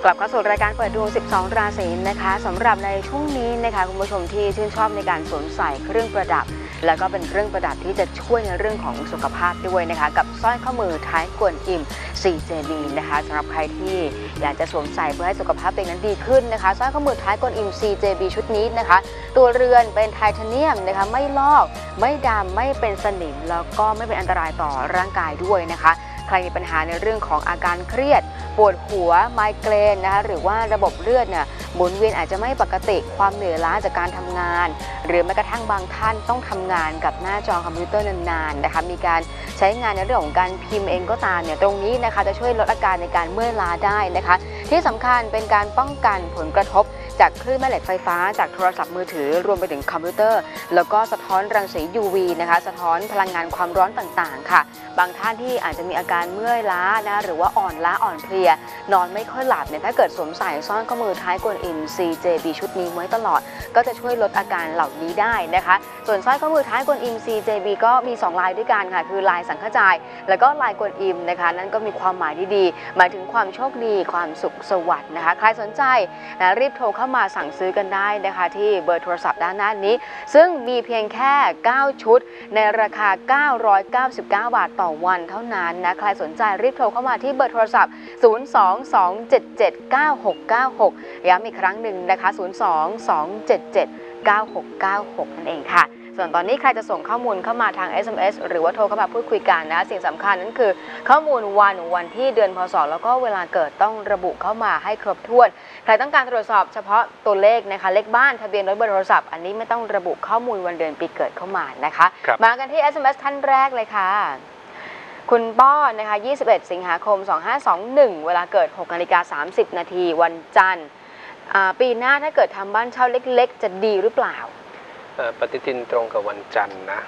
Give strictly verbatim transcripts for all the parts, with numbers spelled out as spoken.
กลับเข้าสู่รายการเปิดดวงสิบสองราศีนะคะสำหรับในช่วงนี้นะคะคุณผู้ชมที่ชื่นชอบในการสวมใส่เครื่องประดับแล้วก็เป็นเครื่องประดับที่จะช่วยในเรื่องของสุขภาพด้วยนะคะกับสร้อยข้อมือท้ายกวนอิม ซี เจ บี นะคะสำหรับใครที่อยากจะสวมใส่เพื่อให้สุขภาพตัวเองนั้นดีขึ้นนะคะสร้อยข้อมือท้ายกวนอิม ซี เจ บี ชุดนี้นะคะตัวเรือนเป็นไทเทเนียมนะคะไม่ลอกไม่ดำไม่เป็นสนิมแล้วก็ไม่เป็นอันตรายต่อร่างกายด้วยนะคะใครมีปัญหาในเรื่องของอาการเครียดปวดหัวไมเกรนนะคะหรือว่าระบบเลือดเนี่ยหมุนเวียนอาจจะไม่ปกติความเหนื่อยล้าจากการทำงานหรือแม้กระทั่งบางท่านต้องทำงานกับหน้าจอคอมพิวเตอร์นานๆนะคะมีการใช้งานในเรื่องของการพิมพ์เองก็ตามเนี่ยตรงนี้นะคะจะช่วยลดอาการในการเมื่อยล้าได้นะคะที่สำคัญเป็นการป้องกันผลกระทบจากคลื่นแม่เหล็กไฟฟ้าจากโทรศัพท์มือถือรวมไปถึงคอมพิวเตอร์แล้วก็สะท้อนรังสี ยู วี นะคะสะท้อนพลังงานความร้อนต่างๆค่ะบางท่านที่อาจจะมีอาการเมื่อยล้านะหรือว่าอ่อนล้าอ่อนเพลียนอนไม่ค่อยหลับเนี่ยถ้าเกิดสวมใส่สร้อยข้อมือท้ายกวนอิม ซี เจ บี ชุดนี้ไว้ตลอดก็จะช่วยลดอาการเหล่านี้ได้นะคะส่วนสร้อยข้อมือท้ายกวนอิม ซี เจ บี ก็มีสองลายด้วยกันค่ะคือลายสังฆจายแล้วก็ลายกวนอิมนะคะนั่นก็มีความหมายดีๆหมายถึงความโชคดีความสุขสวัสดิ์นะคะใครสนใจนะรีบโทรเข้ามาสั่งซื้อกันได้นะคะที่เบอร์โทรศัพท์ด้านหน้านี้ซึ่งมีเพียงแค่เก้าชุดในราคาเก้าร้อยเก้าสิบเก้าบาทต่อวันเท่านั้นนะใครสนใจรีบโทรเข้ามาที่เบอร์โทรศัพท์ศูนย์ สอง สอง เจ็ด เจ็ด เก้า หก เก้า หกย้ำอีกครั้งหนึ่งนะคะศูนย์ สอง สอง เจ็ด เจ็ด เก้า หก เก้า หกนั่นเองค่ะส่วนตอนนี้ใครจะส่งข้อมูลเข้ามาทาง เอส เอ็ม เอส หรือว่าโทรเข้ามาพูดคุยกันนะสิ่งสำคัญนั่นคือข้อมูลวันวันที่เดือนพศแล้วก็เวลาเกิดต้องระบุเข้ามาให้ครบถ้วนใครต้องการตรวจสอบเฉพาะตัวเลขนะคะเลขบ้านทะเบียนรถเบอร์โทรศัพท์อันนี้ไม่ต้องระบุข้อมูลวันเดือนปีเกิดเข้ามานะคะมากันที่ เอส เอ็ม เอส ท่านแรกเลยค่ะคุณป้อนะคะยี่สิบเอ็ดสิงหาคมสองห้าสองหนึ่งเวลาเกิดหกนาฬิกาสามสิบนาทีวันจันทร์ปีหน้าถ้าเกิดทำบ้านเช่าเล็กๆจะดีหรือเปล่าปฏิทินตรงกับวันจันทร์นะ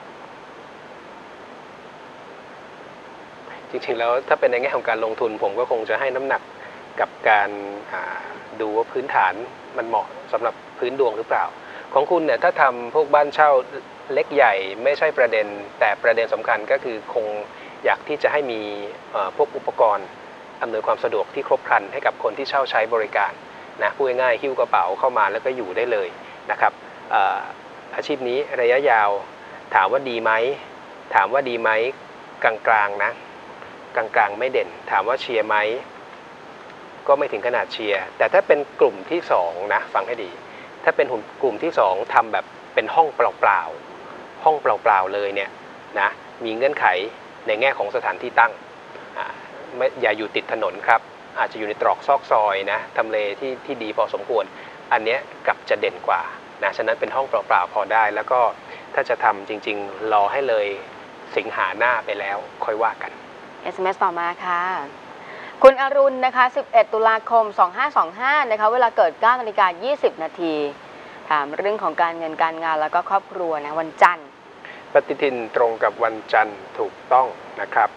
จริงๆแล้วถ้าเป็นในแง่ของการลงทุนผมก็คงจะให้น้ำหนักกับการดูว่าพื้นฐานมันเหมาะสำหรับพื้นดวงหรือเปล่าของคุณเนี่ยถ้าทำพวกบ้านเช่าเล็กใหญ่ไม่ใช่ประเด็นแต่ประเด็นสำคัญก็คือคงอยากที่จะให้มีพวกอุปกรณ์อำนวยความสะดวกที่ครบครันให้กับคนที่เช่าใช้บริการนะพูดง่ายๆหิ้วกระเป๋าเข้ามาแล้วก็อยู่ได้เลยนะครับอาชีพนี้ระยะยาวถามว่าดีไหมถามว่าดีไหมกลางๆนะกลางๆไม่เด่นถามว่าเชียร์ไหมก็ไม่ถึงขนาดเชียร์แต่ถ้าเป็นกลุ่มที่สองนะฟังให้ดีถ้าเป็นกลุ่มที่สองทำแบบเป็นห้องเปล่าๆห้องเปล่าๆเลยเนี่ยนะมีเงื่อนไขในแง่ของสถานที่ตั้งไม่อย่าอยู่ติดถนนครับอาจจะอยู่ในตรอกซอกซอยนะทำเลที่ที่ดีพอสมควรอันนี้กลับจะเด่นกว่านะฉะนั้นเป็นห้องเปล่าๆพอได้แล้วก็ถ้าจะทำจริงๆรอให้เลยสิงหาหน้าไปแล้วค่อยว่ากันเอส เอ็ม เอส ต่อมาค่ะคุณอรุณนะคะสิบเอ็ดตุลาคมสองห้าสองห้านะคะเวลาเกิดเก้านาฬิกายี่สิบนาทีถามเรื่องของการเงินการงานแล้วก็ครอบครัวนะวันจันทร์ปฏิทินตรงกับวันจันทร์ถูกต้องนะครับ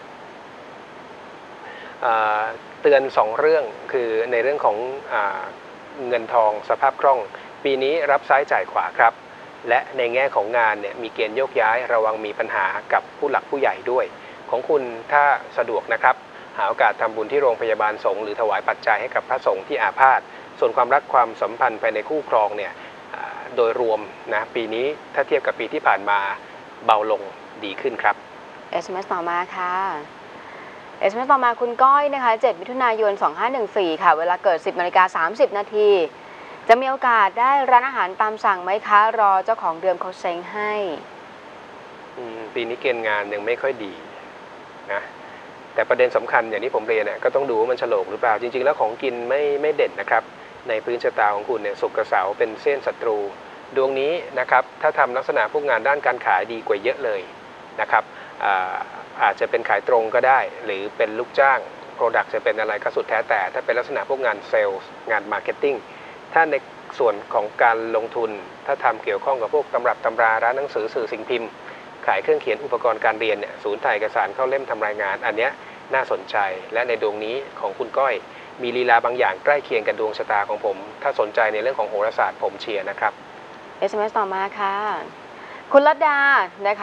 เตือนสองเรื่องคือในเรื่องของเงินทองสภาพคล่องปีนี้รับซ้ายจ่ายขวาครับและในแง่ของงานเนี่ยมีเกณฑ์โยกย้ายระวังมีปัญหากับผู้หลักผู้ใหญ่ด้วยของคุณถ้าสะดวกนะครับหาโอกาสทำบุญที่โรงพยาบาลสงฆ์หรือถวายปัจจัยให้กับพระสงฆ์ที่อาพาธส่วนความรักความสัมพันธ์ภายในคู่ครองเนี่ยโดยรวมนะปีนี้ถ้าเทียบกับปีที่ผ่านมาเบาลงดีขึ้นครับเอส เอ็ม เอส ต่อมาค่ะเอส เอ็ม เอส ต่อมาคุณก้อยนะคะเจ็ดมิถุนายนสองห้าหนึ่งสี่ค่ะเวลาเกิดสิบนาฬิกาสามสิบนาทีจะมีโอกาสได้ร้านอาหารตามสั่งไหมคะรอเจ้าของเดิมเขาเซ้งให้ปีนี้เกณฑ์งานยังไม่ค่อยดีนะแต่ประเด็นสำคัญอย่างที่ผมเรียนเนี่ยก็ต้องดูว่ามันฉลกหรือเปล่าจริงๆแล้วของกินไม่ไม่เด่นนะครับในพื้นชะตาของคุณเนี่ยศุกร์กับเสาร์เป็นเส้นศัตรูดวงนี้นะครับถ้าทำลักษณะพวกงานด้านการขายดีกว่าเยอะเลยนะครับอาอาจจะเป็นขายตรงก็ได้หรือเป็นลูกจ้าง Product จะเป็นอะไรก็สุดแท้แต่ถ้าเป็นลักษณะพวกงานเซลล์งานมาร์เก็ตติ้งถ้าในส่วนของการลงทุนถ้าทำเกี่ยวข้องกับพวกตำรับตำราร้านหนังสือสื่อสิ่งพิมพ์ขายเครื่องเขียนอุปกรณ์การเรียนเนี่ยศูนย์ถ่ายเอกสารเข้าเล่มทำรายงานอันนี้น่าสนใจและในดวงนี้ของคุณก้อยมีลีลาบางอย่างใกล้เคียงกับดวงชะตาของผมถ้าสนใจในเรื่องของโหราศาสตร์ผมเชียร์นะครับเอส เอ็ม เอส ต่อมาค่ะคุณรัตดานะคะ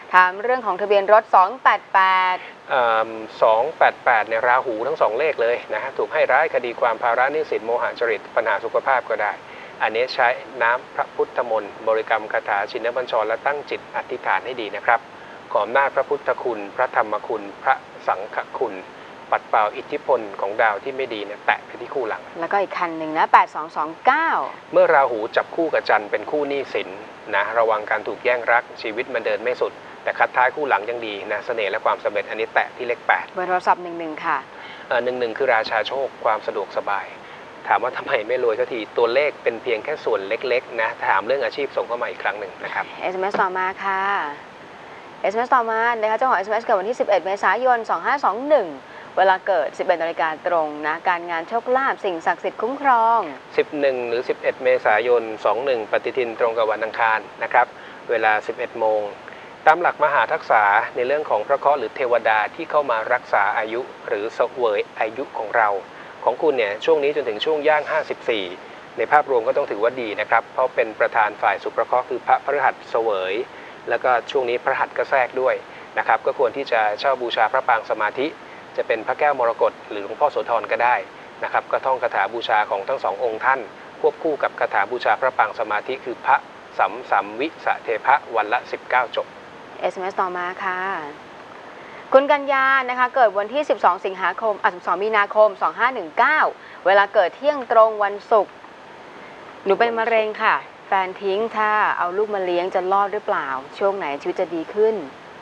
ถามเรื่องของทะเบียนรถสองแปดแปดสองแปดแปดเนี่ยราหูทั้งสองเลขเลยนะฮะถูกให้ร้ายคดีความภาระหนี้สินโมหะจริตปัญหาสุขภาพก็ได้อันนี้ใช้น้ำพระพุทธมนต์บริกรรมคาถาชินบัญชรและตั้งจิตอธิษฐานให้ดีนะครับขออำนาจพระพุทธคุณพระธรรมคุณพระสังฆคุณปัดเป่าอิทธิพลของดาวที่ไม่ดีเนี่ยแตะไปที่คู่หลังแล้วก็อีกคันหนึ่งนะแปดสองสองเก้าเมื่อราหูจับคู่กับจันทร์เป็นคู่หนี้สินนะระวังการถูกแย่งรักชีวิตมันเดินไม่สุดแต่คัดท้ายคู่หลังยังดีนะเสน่ห์และความสำเร็จอันนี้แตะที่เลขแปดเบอร์โทรศัพท์หนึ่งหนึ่งค่ะหนึ่งหนึ่งคือราชาโชคความสะดวกสบายถามว่าทำไมไม่รวยสักทีตัวเลขเป็นเพียงแค่ส่วนเล็กๆนะถามเรื่องอาชีพส่งเข้ามาอีกครั้งหนึ่งนะครับเอส เอ็ม เอส ต่อมาค่ะ เอส เอ็ม เอส ต่อมานะคะเจ้าของ เอส เอ็ม เอส เกิดวันที่สิบเอ็ดเมษายนสองห้าสองหนึ่งเวลาเกิดสิบเอ็ดนาฬิกาตรงนะการงานโชคลาภสิ่งศักดิ์สิทธิ์คุ้มครองสิบเอ็ดหรือสิบเอ็ดเมษายนสองสิบเอ็ดปฏิทินตรงกับวันอังคารนะครับเวลาสิบเอ็ดโมงตามหลักมหาทักษะในเรื่องของพระเคราะห์หรือเทวดาที่เข้ามารักษาอายุหรือเสวยอายุของเราของคุณเนี่ยช่วงนี้จนถึงช่วงย่างห้าสิบสี่ในภาพรวมก็ต้องถือว่าดีนะครับเพราะเป็นประธานฝ่ายสุภเคราะห์คือพระพฤหัสเสวยแล้วก็ช่วงนี้พระหัสก็แทรกด้วยนะครับก็ควรที่จะเช่าบูชาพระปางสมาธิจะเป็นพระแก้วมรกตหรือหลวงพ่อโสธรก็ได้นะครับก็ท่องคาถาบูชาของทั้งสององค์ท่านควบคู่กับคาถาบูชาพระปางสมาธิคือพระสัมสัมวิสะเทพะวันละสิบเก้าจบเอส เอ็ม เอส ต่อมาค่ะคุณกัญญานะคะเกิดวันที่สิบสองสิงหาคมอ่ะสิบสองมีนาคมสองห้าหนึ่งเก้าเวลาเกิดเที่ยงตรงวันศุกร์หนูเป็นมะเร็งค่ะแฟนทิ้งถ้าเอาลูกมาเลี้ยงจะรอดหรือเปล่าช่วงไหนชีวิตจะดีขึ้น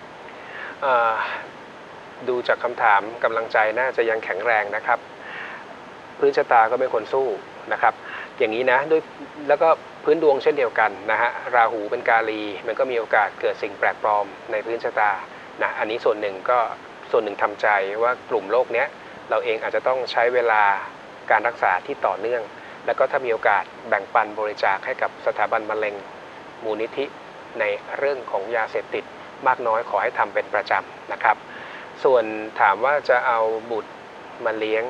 ดูจากคำถามกำลังใจน่าจะยังแข็งแรงนะครับพื้นชะตาก็เป็นคนสู้นะครับอย่างนี้นะด้วยแล้วก็พื้นดวงเช่นเดียวกันนะฮะราหูเป็นกาลีมันก็มีโอกาสเกิดสิ่งแปลกปลอมในพื้นชะตานะอันนี้ส่วนหนึ่งก็ส่วนหนึ่งทำใจว่ากลุ่มโรคเนี้ยเราเองอาจจะต้องใช้เวลาการรักษาที่ต่อเนื่องแล้วก็ถ้ามีโอกาสแบ่งปันบริจาคให้กับสถาบันมะเร็งมูลนิธิในเรื่องของยาเสพติดมากน้อยขอให้ทำเป็นประจำนะครับส่วนถามว่าจะเอาบุตรมาเลี้ยง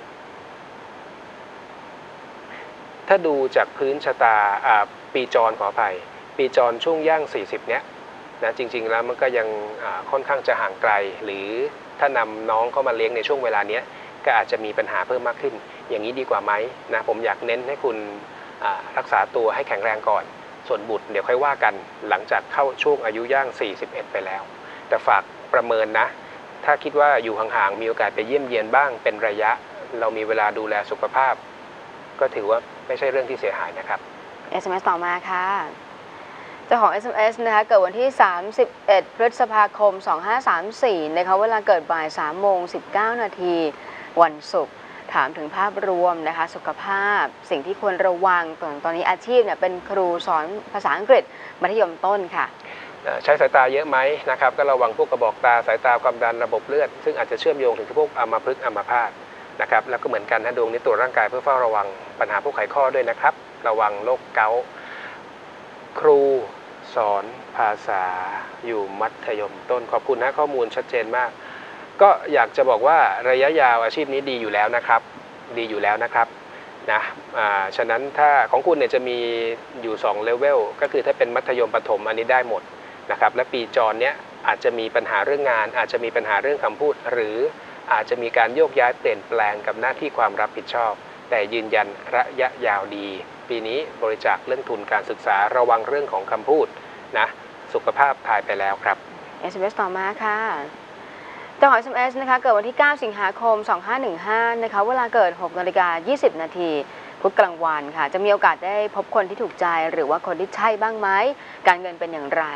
ถ้าดูจากพื้นชะตาปีจรขออภัยปีจรช่วงย่างสี่สิบเนี้ยนะจริงๆแล้วมันก็ยังค่อนข้างจะห่างไกลหรือถ้านำน้องเข้ามาเลี้ยงในช่วงเวลานี้ก็อาจจะมีปัญหาเพิ่มมากขึ้นอย่างนี้ดีกว่าไหมนะผมอยากเน้นให้คุณรักษาตัวให้แข็งแรงก่อนส่วนบุตรเดี๋ยวค่อยว่ากันหลังจากเข้าช่วงอายุย่างสี่สิบเอ็ดไปแล้วแต่ฝากประเมินนะถ้าคิดว่าอยู่ห่างๆมีโอกาสไปเยี่ยมเยียนบ้างเป็นระยะเรามีเวลาดูแลสุขภาพก็ถือว่าไม่ใช่เรื่องที่เสียหายนะครับเอส เอ็ม เอส ต่อมาค่ะเจ้าของ เอส เอ็ม เอส นะคะเกิดวันที่สามสิบเอ็ดพฤษภาคมสองห้าสามสี่นะคะเวลาเกิดบ่ายสามโมงสิบเก้านาทีวันศุกร์ถามถึงภาพรวมนะคะสุขภาพสิ่งที่ควรระวังตอนตอนนี้อาชีพเนี่ยเป็นครูสอนภาษาอังกฤษมัธยมต้นค่ะใช้สายตาเยอะไหมนะครับก็ระวังพวกกระบอกตาสายตาความดันระบบเลือดซึ่งอาจจะเชื่อมโยงถึงพวกอัมพฤกษ์อัมพาตนะครับแล้วก็เหมือนกันนะดวงนี้ตรวจร่างกายเพื่อเฝ้าระวังปัญหาพวกไขข้อด้วยนะครับระวังโรคเกาต์ครูสอนภาษาอยู่มัธยมต้นขอบคุณนะข้อมูลชัดเจนมากก็อยากจะบอกว่าระยะยาวอาชีพนี้ดีอยู่แล้วนะครับดีอยู่แล้วนะครับนะฉะนั้นถ้าของคุณเนี่ยจะมีอยู่สองเลเวลก็คือถ้าเป็นมัธยมประถมอันนี้ได้หมดนะครับและปีจรเนี้ยอาจจะมีปัญหาเรื่องงานอาจจะมีปัญหาเรื่องคำพูดหรืออาจจะมีการโยกย้ายเปลี่ยนแปลงกับหน้าที่ความรับผิดชอบแต่ยืนยันระยะยาวดีปีนี้บริจาคเรื่องทุนการศึกษาระวังเรื่องของคำพูดนะสุขภาพถ่ายไปแล้วครับเอส เอ็ม เอส ต่อมาค่ะเจ้าของ เอส เอ็ม เอส นะคะเกิดวันที่เก้าสิงหาคมสองห้าหนึ่งห้านะคะเวลาเกิดหกนาฬิกายี่สิบนาทีพุธกลางวันค่ะจะมีโอกาสได้พบคนที่ถูกใจหรือว่าคนที่ใช่บ้างไหมการเงินเป็นอย่างไร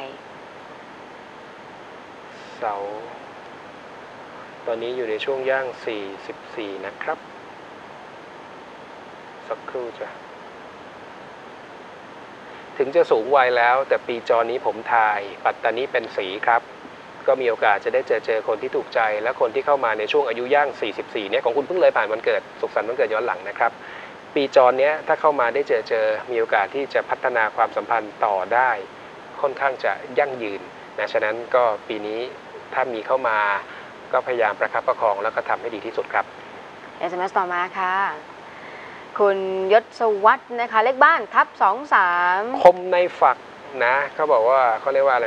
เสาร์ตอนนี้อยู่ในช่วงย่างสี่สิบสี่นะครับสักครู่จ้ะถึงจะสูงวัยแล้วแต่ปีจรนี้ผมทายปัตตานีเป็นสีครับก็มีโอกาสจะได้เจอเจอคนที่ถูกใจและคนที่เข้ามาในช่วงอายุย่างสี่สิบสี่เนี่ยของคุณเพิ่งเลยผ่านวันเกิดสุขสันต์วันเกิดย้อนหลังนะครับปีจรเนี้ยถ้าเข้ามาได้เจอเจอมีโอกาสที่จะพัฒนาความสัมพันธ์ต่อได้ค่อนข้างจะยั่งยืนนะฉะนั้นก็ปีนี้ถ้ามีเข้ามาก็พยายามประคับประคองแล้วก็ทำให้ดีที่สุดครับเอส เอ็ม เอส ต่อมาค่ะคุณยศวัฒน์นะคะเลขบ้านทับสองสามคมในฝักนะเขาบอกว่าเขาเรียกว่าอะไรนะ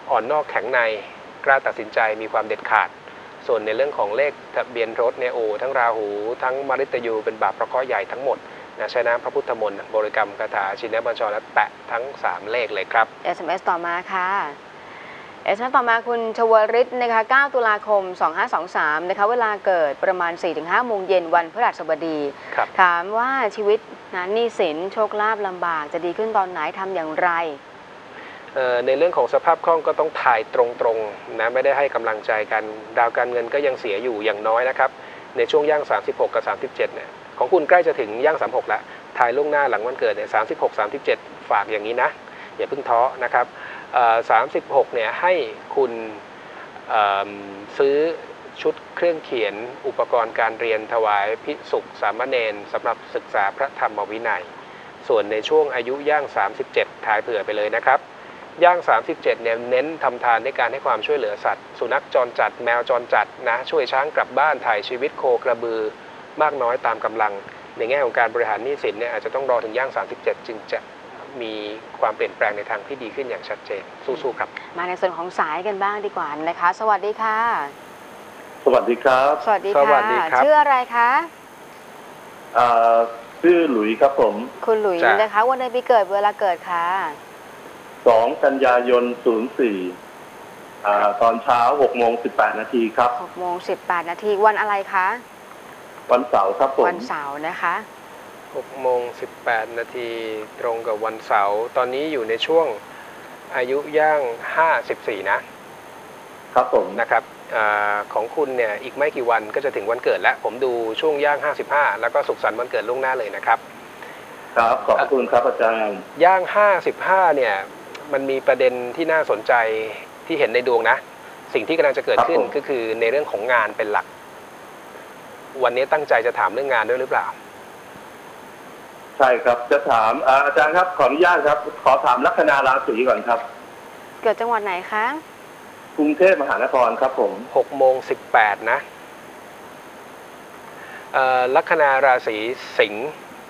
อ่อนนอกแข็งในกล้าตัดสินใจมีความเด็ดขาดส่วนในเรื่องของเลขทะเบียนรถเนี่ยโอ้ทั้งราหูทั้งมฤตยูเป็นบาปประเคราะห์ใหญ่ทั้งหมดนะใช้น้ำพระพุทธมนต์บริกรรมคาถาชินบัญชรและแตะทั้งสามเลขเลยครับเอส เอ็ม เอส ต่อมาค่ะ เอส เอ็ม เอส ต่อมาคุณชวริตนะคะเก้าตุลาคมสองห้าสองสามนะคะเวลาเกิดประมาณ สี่ถึงห้า โมงเย็นวันพฤหัสบดีถามว่าชีวิตนั้นหนี้สินโชคลาภลำบากจะดีขึ้นตอนไหนทำอย่างไรในเรื่องของสภาพคล่องก็ต้องถ่ายตรงๆนะไม่ได้ให้กำลังใจกันดาวการเงินก็ยังเสียอยู่อย่างน้อยนะครับในช่วงย่างสามสิบหกกับสามสิบเจ็ดเนี่ยของคุณใกล้จะถึงย่างสามสิบหกแล้วถ่ายล่วงหน้าหลังวันเกิดเนี่ยสามสิบหก สามสิบเจ็ดฝากอย่างนี้นะอย่าเพิ่งท้อนะครับสามสิบหกเนี่ยให้คุณซื้อชุดเครื่องเขียนอุปกรณ์การเรียนถวายภิกษุสามเณรสำหรับศึกษาพระธรรมวินัยส่วนในช่วงอายุย่างสามสิบเจ็ดถ่ายเผื่อไปเลยนะครับย่างสามสิบเจ็ดเนี่ยเน้นทำทานในการให้ความช่วยเหลือสัตว์สุนัขจรจัดแมวจรจัดนะช่วยช้างกลับบ้านถ่ายชีวิตโคกระบือมากน้อยตามกำลังในแง่ของการบริหารหนี้สินเนี่ยอาจจะต้องรอถึงย่างสามสิบเจ็ดจึงจะมีความเปลี่ยนแปลงในทางที่ดีขึ้นอย่างชัดเจนสู้ๆครับมาในส่วนของสายกันบ้างดีกว่านะคะสวัสดีค่ะสวัสดีครับสวัสดีค่ะชื่ออะไรคะอ่าชื่อหลุยครับผมคุณหลุยนะคะวันเดือนปีเกิดเวลาเกิดค่ะสองกันยายนศูนย์สี่อ่าตอนเช้าหกโมงสิบแปดนาทีครับหกโมงสิบแปดนาทีวันอะไรคะวันเสาร์ครับผมวันเสาร์นะคะหกโมงสิบแปดนาทีตรงกับวันเสาร์ตอนนี้อยู่ในช่วงอายุย่างห้าสิบสี่นะครับผมนะครับอของคุณเนี่ยอีกไม่กี่วันก็จะถึงวันเกิดแล้วผมดูช่วงย่างห้าสิบห้าแล้วก็สุขสันต์วันเกิดล่วงหน้าเลยนะครับครับขอบคุณครับอาจารย์ย่างห้าสิบห้าเนี่ยมันมีประเด็นที่น่าสนใจที่เห็นในดวงนะสิ่งที่กำลังจะเกิดขึ้นก็คือในเรื่องของงานเป็นหลักวันนี้ตั้งใจจะถามเรื่องงานด้วยหรือเปล่าใช่ครับจะถามอาจารย์ครับขออนุญาตครับขอถามลัคนาราศีก่อนครับเกิดจังหวัดไหนคะกรุงเทพมหานครครับผมหกโมงสิบแปดนะลัคนาราศีสิงห์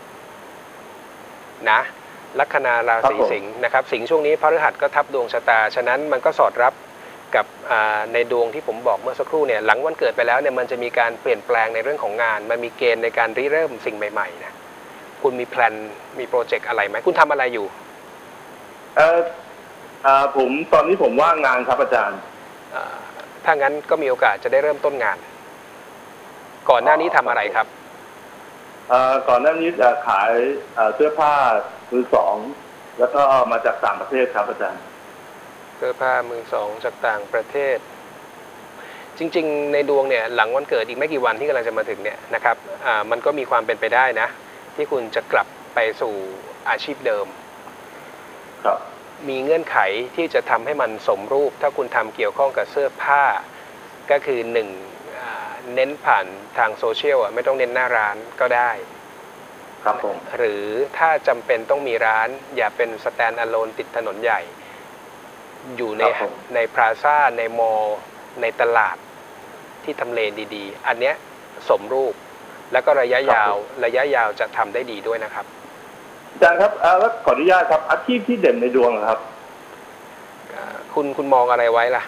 นะลัคนาราศีสิงห์นะครับสิงห์ช่วงนี้พฤหัสก็ทับดวงชะตาฉะนั้นมันก็สอดรับกับในดวงที่ผมบอกเมื่อสักครู่เนี่ยหลังวันเกิดไปแล้วเนี่ยมันจะมีการเปลี่ยนแปลงในเรื่องของงานมันมีเกณฑ์ในการริเริ่มสิ่งใหม่ๆนะคุณมีแพลนมีโปรเจกต์อะไรไหมคุณทำอะไรอยู่เออเออผมตอนนี้ผมว่างงานครับอาจารย์ถ้างั้นก็มีโอกาสจะได้เริ่มต้นงานก่อนหน้านี้ทำอะไรครับก่อนหน้านี้จะขายเสื้อผ้ามือสองแล้วก็มาจากต่างประเทศครับอาจารย์เสื้อผ้ามือสองจากต่างประเทศจริงๆในดวงเนี่ยหลังวันเกิดอีกไม่กี่วันที่กำลังจะมาถึงเนี่ยนะครับมันก็มีความเป็นไปได้นะที่คุณจะกลับไปสู่อาชีพเดิมครับมีเงื่อนไขที่จะทำให้มันสมรูปถ้าคุณทำเกี่ยวข้องกับเสื้อผ้าก็คือหนึ่งเน้นผ่านทางโซเชียลอ่ะไม่ต้องเน้นหน้าร้านก็ได้ครับผมหรือถ้าจำเป็นต้องมีร้านอย่าเป็นสแตนด์อะโลนติดถนนใหญ่อยู่ในในพลาซ่าในมอลล์ในตลาดที่ทำเลดีๆอันเนี้ยสมรูปแล้วก็ระยะยาวระยะยาวจะทำได้ดีด้วยนะครับอาจารย์ครับแล้วขออนุญาตครับอาชีพที่เด่นในดวงครับคุณคุณมองอะไรไว้ล่ะ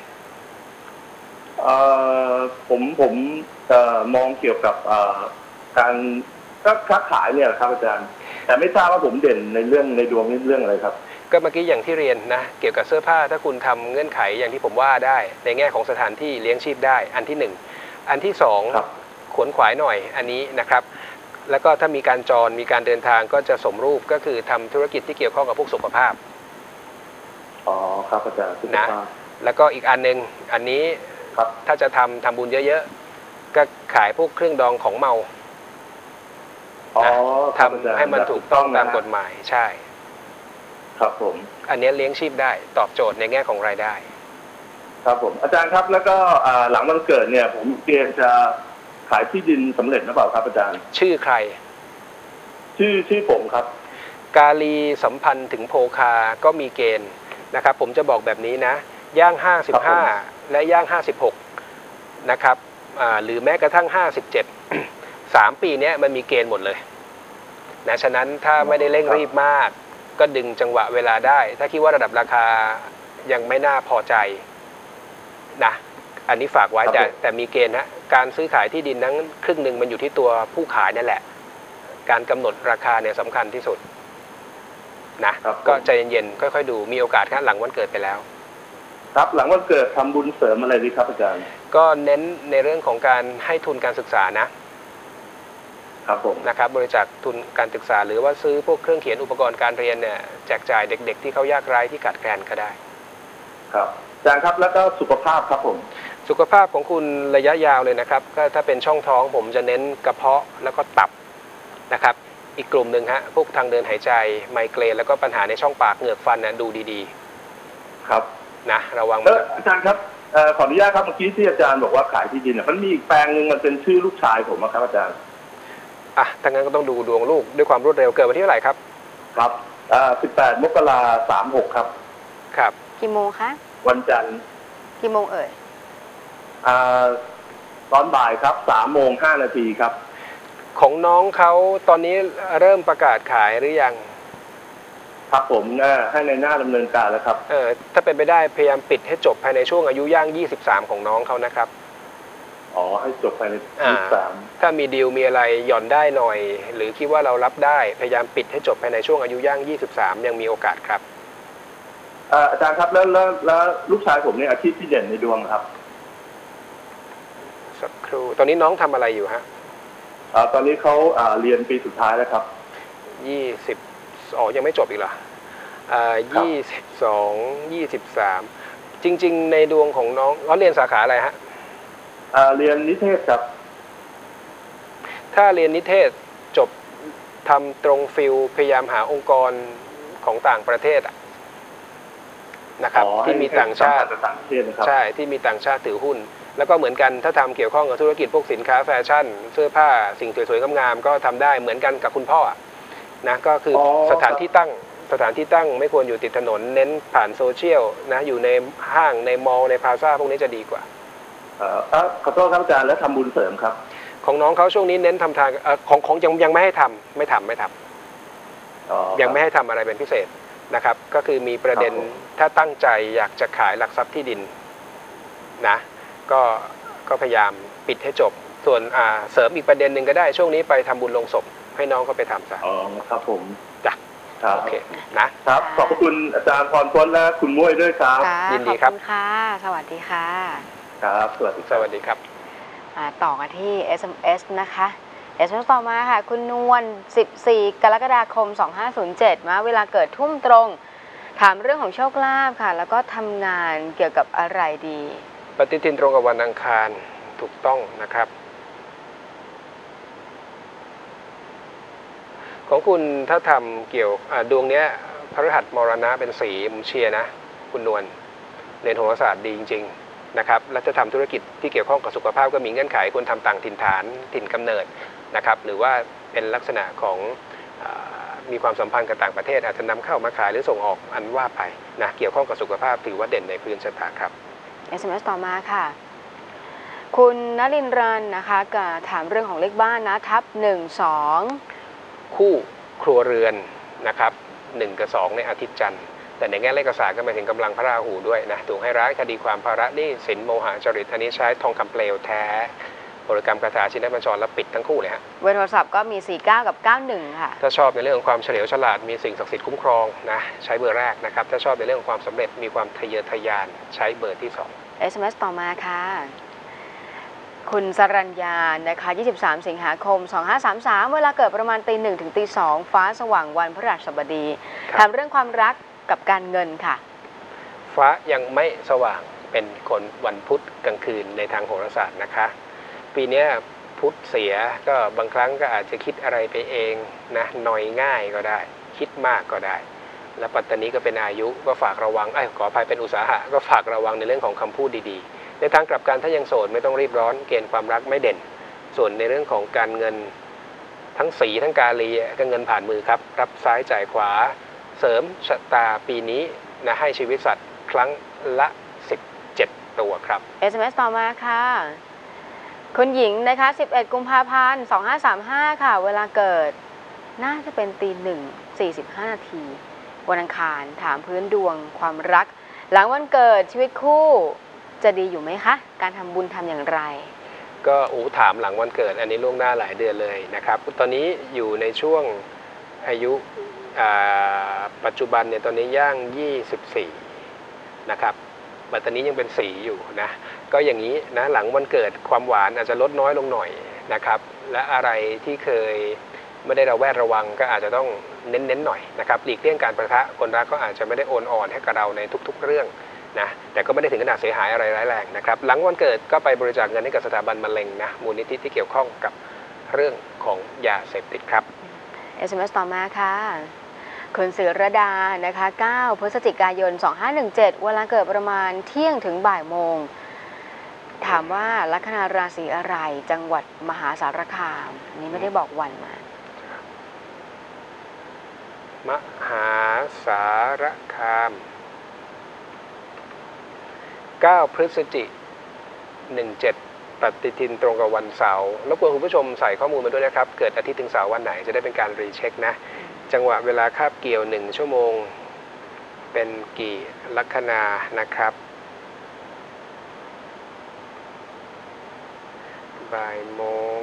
ผมผมมองเกี่ยวกับการก็ค้าขายเนี่ยครับอาจารย์แต่ไม่ทราบว่าผมเด่นในเรื่องในดวงนี้เรื่องอะไรครับก็เมื่อกี้อย่างที่เรียนนะเกี่ยวกับเสื้อผ้าถ้าคุณทำเงื่อนไขอย่างที่ผมว่าได้ในแง่ของสถานที่เลี้ยงชีพได้อันที่หนึ่งอันที่สองขวนขวายหน่อยอันนี้นะครับแล้วก็ถ้ามีการจรมีการเดินทางก็จะสมรูปก็คือทำธุรกิจที่เกี่ยวข้องกับพวกสุขภาพอ๋อครับอาจารย์นะแล้วก็อีกอันนึงอันนี้ถ้าจะทำทำบุญเยอะๆก็ขายพวกเครื่องดองของเมาทำให้มันถูกต้องตามกฎหมายใช่ครับผมอันนี้เลี้ยงชีพได้ตอบโจทย์ในแง่ของรายได้ครับผมอาจารย์ครับแล้วก็หลังวันเกิดเนี่ยผมเกณฑ์จะขายที่ดินสำเร็จหรือเปล่าครับอาจารย์ชื่อใครชื่อชื่อผมครับกาลีสัมพันธ์ถึงโภคาก็มีเกณฑ์นะครับผมจะบอกแบบนี้นะย่างห้าสิบห้าและย่างห้าสิบหกนะครับหรือแม้กระทั่งห้าสิบเจ็ด สามปีนี้มันมีเกณฑ์หมดเลยนะฉะนั้นถ้าไม่ได้เร่งรีบมากก็ดึงจังหวะเวลาได้ถ้าคิดว่าระดับราคายังไม่น่าพอใจนะอันนี้ฝากไว้แต่แต่มีเกณฑ์นะการซื้อขายที่ดินนั้นครึ่งหนึ่งมันอยู่ที่ตัวผู้ขายนั่นแหละการกำหนดราคาเนี่ยสำคัญที่สุดนะก็ใจเย็นๆค่อยๆดูมีโอกาสครับหลังวันเกิดไปแล้วครับหลังวันเกิดทำบุญเสริมอะไรดีครับอาจารย์ก็เน้นในเรื่องของการให้ทุนการศึกษานะครับผมนะครับบริจาคทุนการศึกษาหรือว่าซื้อพวกเครื่องเขียนอุปกรณ์การเรียนเนี่ยแจกจ่ายเด็กๆที่เขายากไร้ที่ขาดแคลนก็ได้ครับอาจารย์ครับแล้วก็สุขภาพครับผมสุขภาพของคุณระยะยาวเลยนะครับก็ถ้าเป็นช่องท้องผมจะเน้นกระเพาะแล้วก็ตับนะครับอีกกลุ่มหนึ่งฮะพวกทางเดินหายใจไมเกรนแล้วก็ปัญหาในช่องปากเหงือกฟันนะดูดีๆครับนะระวังอาจารย์ครับขออนุญาตครับเมื่อกี้ที่อาจารย์บอกว่าขายที่ดินมันมีอีกแปลงหนึ่งมันเป็นชื่อลูกชายผมครับอาจารย์อ่ะถ้างั้นก็ต้องดูดวงลูกด้วยความรวดเร็วเกิดวันที่เท่าไหร่ครับครับอ่าสิบแปดมกราสามหกครับครับกี่โมงคะวันจันทร์กี่โมงเอ่ยอ่าตอนบ่ายครับสามโมงห้านาทีครับของน้องเขาตอนนี้เริ่มประกาศขายหรือยังครับผมนะให้ในหน้าดำเนินการแล้วครับเออถ้าเป็นไปได้พยายามปิดให้จบภายในช่วงอายุย่างยี่สิบสามของน้องเขานะครับอ๋อให้จบภายในยี่สิบสามถ้ามีดีลมีอะไรหย่อนได้หน่อยหรือคิดว่าเรารับได้พยายามปิดให้จบภายในช่วงอายุย่างยี่สิบสามยังมีโอกาสครับอาจารย์ครับแล้วแล้วแล้วลูกชายผมเนี่ยอาชีพที่เด่นในดวงครับสักครู่ตอนนี้น้องทำอะไรอยู่ฮะอ่าตอนนี้เขาอ่าเรียนปีสุดท้ายแล้วครับยี่สิบอ๋อยังไม่จบอีกเหรออ่ายี่สิบสองยี่สิบสามจริงๆในดวงของน้องเขาเรียนสาขาอะไรฮะอ่าเรียนนิเทศครับถ้าเรียนนิเทศจบทำตรงฟิลพยายามหาองค์กรของต่างประเทศนะครับที่มีต่างชาติใช่ที่มีต่างชาติถือหุ้นแล้วก็เหมือนกันถ้าทำเกี่ยวข้องกับธุรกิจพวกสินค้าแฟชั่นเสื้อผ้าสิ่งสวยๆงามๆก็ทำได้เหมือนกันกับคุณพ่อนะก็คือสถานที่ตั้งสถานที่ตั้งไม่ควรอยู่ติดถนนเน้นผ่านโซเชียลนะอยู่ในห้างในมอลล์ในพลาซ่าพวกนี้จะดีกว่าเอ่อขอโทษครับอาจารย์แล้วทำบุญเสริมครับของน้องเขาช่วงนี้เน้นทำทางของของยังยังไม่ให้ทำไม่ทำไม่ทำยังไม่ให้ทำอะไรเป็นพิเศษนะครับก็คือมีประเด็นถ้าตั้งใจอยากจะขายหลักทรัพย์ที่ดินนะก็ก็พยายามปิดให้จบส่วนอ่าเสริมอีกประเด็นหนึ่งก็ได้ช่วงนี้ไปทำบุญลงศพให้น้องเขาไปทำซะอ๋อครับผมจ้ะโอเคนะครับขอบคุณอาจารย์พรพ้นและคุณมุ้ยด้วยครับยินดีครับขอบคุณค่ะสวัสดีค่ะครับสวัสดีสวัสดีครับต่อกันที่ เอส เอ็ม เอส นะคะ เอส เอ็ม เอส ต่อมาค่ะคุณนวลสิบสี่กรกฎาคมสองห้าศูนย์เจ็ดมาเวลาเกิดทุ่มตรงถามเรื่องของโชคลาภค่ะแล้วก็ทำงานเกี่ยวกับอะไรดีปฏิทินตรงกับวันอังคารถูกต้องนะครับของคุณถ้าทำเกี่ยวดวงนี้พฤหัสมรณะเป็นสีมุเชียนะคุณนวลเรียนโหราศาสตร์ดีจริงๆนะครับและจะทำธุรกิจที่เกี่ยวข้องกับสุขภาพก็มีเงื่อนไขควรทำต่างถิ่นฐานถิ่นกำเนิดนะครับหรือว่าเป็นลักษณะของมีความสัมพันธ์กับต่างประเทศอาจจะนำเข้ามาขายหรือส่งออกอันว่าไปนะเกี่ยวข้องกับสุขภาพถือว่าเด่นในพื้นชะตาครับเอส เอ็ม เอส ต่อมาค่ะคุณนรินทร์รันนะคะก็ถามเรื่องของเลขบ้านนะทับหนึ่งสองคู่ครัวเรือนนะครับหนึ่งกับสองในอาทิตย์จันทร์แต่ในแง่เลขศาสตร์ก็หมายถึงกำลังพระราหูด้วยนะถูกให้ร้ายคดีความภาระหนี้สินโมหะจริตอันนี้ใช้ทองคำเปลวแท้บริกรรมคาถาชินบัญชรแล้วปิดทั้งคู่เลยฮะเบอร์โทรศัพท์ก็มีสี่สิบเก้ากับเก้าสิบเอ็ดค่ะถ้าชอบในเรื่องของความเฉลียวฉลาดมีสิ่งศักดิ์สิทธิ์คุ้มครองนะใช้เบอร์แรกนะครับถ้าชอบในเรื่องของความสำเร็จมีความทะเยอทะยานใช้เบอร์ที่สองเอส เอ็ม เอส ต่อมาค่ะคุณสรัญญานะคะยี่สิบสามสิงหาคมสองห้าสามสามเวลาเกิดประมาณตีหนึ่งถึงตีสองฟ้าสว่างวันพฤหัสบดีถามเรื่องความรักกับการเงินค่ะฟ้ายังไม่สว่างเป็นคนวันพุธกลางคืนในทางโหราศาสตร์นะคะปีนี้พุธเสียก็บางครั้งก็อาจจะคิดอะไรไปเองนะหน่อยง่ายก็ได้คิดมากก็ได้และปัตตานีก็เป็นอายุก็ฝากระวังไอ้ขออภัยเป็นอุตสาหะก็ฝากระวังในเรื่องของคำพูดดีๆในทางกลับกันถ้ายังโสดไม่ต้องรีบร้อนเกณฑ์ความรักไม่เด่นส่วนในเรื่องของการเงินทั้งสีทั้งกาลีก็เงินผ่านมือครับรับซ้ายจ่ายขวาเสริมชะตาปีนี้นะให้ชีวิตสัตว์ครั้งละสิบเจ็ดตัวครับเอส เอ็ม เอส ต่อมาค่ะคุณหญิงนะคะสิบเอ็ดกุมภาพันธ์สองห้าสามห้าค่ะเวลาเกิดน่าจะเป็นตีหนึ่งสี่สิบห้านาทีวันอังคารถามพื้นดวงความรักหลังวันเกิดชีวิตคู่จะดีอยู่ไหมคะ การทำบุญทำอย่างไรก็โอ้ถามหลังวันเกิดอันนี้ล่วงหน้าหลายเดือนเลยนะครับตอนนี้อยู่ในช่วงอายุปัจจุบันเนี่ยตอนนี้ย่างยี่สิบสี่นะครับแต่ตอนนี้ยังเป็นสีอยู่นะก็อย่างนี้นะหลังวันเกิดความหวานอาจจะลดน้อยลงหน่อยนะครับและอะไรที่เคยไม่ได้ระแวดระวังก็อาจจะต้องเน้นๆหน่อยนะครับหลีกเลี่ยงการประทะคนรักก็อาจจะไม่ได้โอนอ่อนให้กับเราในทุกๆเรื่องนะแต่ก็ไม่ได้ถึงขนาดเสียหายอะไรร้ายแรงนะครับหลังวันเกิดก็ไปบริจาคเงินให้กับสถาบันมะเร็งนะมูลนิธิที่เกี่ยวข้องกับเรื่องของยาเสพติดครับเอส เอ็ม เอส ต่อมาค่ะคุณศิรดานะคะเก้าพฤศจิกายนสองห้าหนึ่งเจ็ดเวลาเกิดประมาณเที่ยงถึงบ่ายโมงถามว่าลัคนาราศีอะไรจังหวัดมหาสารคามนี่ไม่ได้บอกวันมามหาสารคามเก้าพฤศจิกายนหนึ่งเจ็ดปฏิทินตรงกับวันเสาร์รบกวนคุณผู้ชมใส่ข้อมูลมาด้วยนะครับเกิดอาทิตย์ถึงเสาร์วันไหนจะได้เป็นการรีเช็คนะจังหวะเวลาคาบเกี่ยวหนึ่งชั่วโมงเป็นกี่ลัคนานะครับบ่ายโมง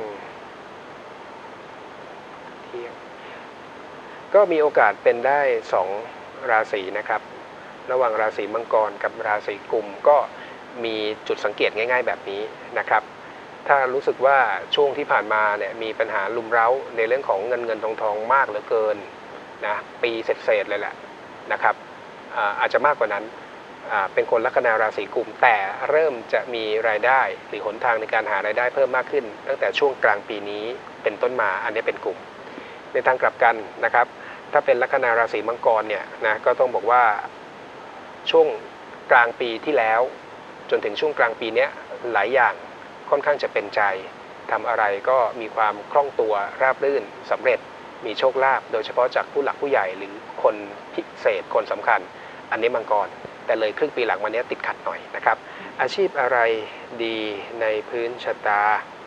เที่ยงก็มีโอกาสเป็นได้สองราศีนะครับระหว่างราศีมังกรกับราศีกุมก็มีจุดสังเกตง่ายๆแบบนี้นะครับถ้ารู้สึกว่าช่วงที่ผ่านมาเนี่ยมีปัญหาลุมเร้าในเรื่องของเงินเงินทองทองมากเหลือเกินนะปีเศษๆเลยแหละนะครับ อาอาจจะมากกว่านั้นเป็นคนลัคนาราศีกุมแต่เริ่มจะมีรายได้หรือหนทางในการหารายได้เพิ่มมากขึ้นตั้งแต่ช่วงกลางปีนี้เป็นต้นมาอันนี้เป็นกลุ่มในทางกลับกันนะครับถ้าเป็นลัคนาราศีมังกรเนี่ยนะก็ต้องบอกว่าช่วงกลางปีที่แล้วจนถึงช่วงกลางปีนี้หลายอย่างค่อนข้างจะเป็นใจทำอะไรก็มีความคล่องตัวราบรื่นสำเร็จมีโชคลาภโดยเฉพาะจากผู้หลักผู้ใหญ่หรือคนพิเศษคนสำคัญอันนี้มังกรแต่เลยครึ่งปีหลังมานี้ติดขัดหน่อยนะครับอาชีพอะไรดีในพื้นชะตา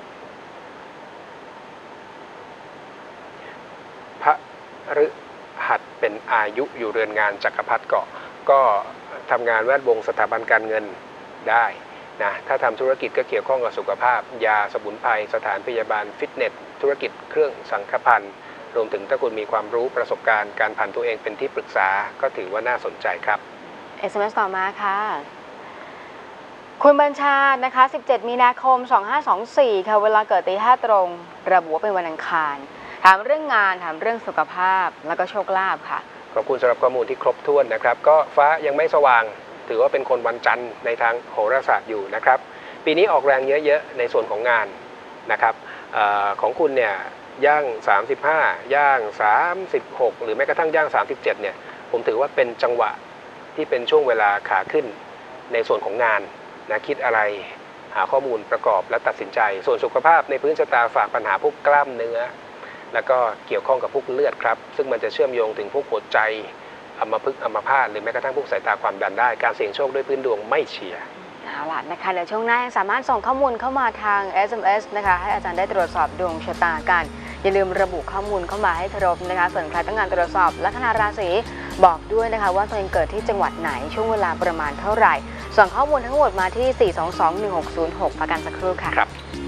พระฤหัสเป็นอายุอยู่เรือนงานจักรพรรดิเกาะก็ทำงานแวดวงสถาบันการเงินได้นะถ้าทำธุรกิจก็เกี่ยวข้องกับสุขภาพยาสมุนไพรสถานพยาบาลฟิตเนสธุรกิจเครื่องสังฆพันธ์รวมถึงถ้าคุณมีความรู้ประสบการณ์การผ่านตัวเองเป็นที่ปรึกษาก็ถือว่าน่าสนใจครับเอส เอ็ม เอส ต่อมาค่ะคุณบัญชานะคะสิบเจ็ดมีนาคมสองห้าสองสี่ค่ะเวลาเกิดตีห้าตรงระบุว่าเป็นวันอังคารถามเรื่องงานถามเรื่องสุขภาพแล้วก็โชคลาภค่ะขอบคุณสำหรับข้อมูลที่ครบถ้วนนะครับก็ฟ้ายังไม่สว่างถือว่าเป็นคนวันจันทร์ในทางโหราศาสตร์อยู่นะครับปีนี้ออกแรงเยอะๆในส่วนของงานนะครับอของคุณเนี่ยย่างสามสิบห้าย่างสามสิบหกหรือแม้กระทั่งย่างสามสิบเจ็ดเนี่ยผมถือว่าเป็นจังหวะที่เป็นช่วงเวลาขาขึ้นในส่วนของงานนะคิดอะไรหาข้อมูลประกอบและตัดสินใจส่วนสุขภาพในพื้นชะตาฝากปัญหาพวกกล้ามเนื้อแล้วก็เกี่ยวข้องกับพวกเลือดครับซึ่งมันจะเชื่อมโยงถึงพวกหัวใจอัมพฤกษ์อัมพาตหรือแม้กระทั่งพวกสายตาความดันได้การเสี่ยงโชคด้วยพื้นดวงไม่เชียร์เอาล่ะนะคะเดี๋ยวช่วงหน้ายังสามารถส่งข้อมูลเข้ามาทาง เอส เอ็ม เอส นะคะให้อาจารย์ได้ตรวจสอบดวงชะตากันอย่าลืมระบุข้อมูลเข้ามาให้ครบนะคะส่วนใครต้องการตรวจสอบลัคนาราศีบอกด้วยนะคะว่าตัวเองเกิดที่จังหวัดไหนช่วงเวลาประมาณเท่าไหร่ส่งข้อมูลทั้งหมดมาที่ สี่ สอง สอง หนึ่ง หก ศูนย์ หก ประกันสักครู่ค่ะครับ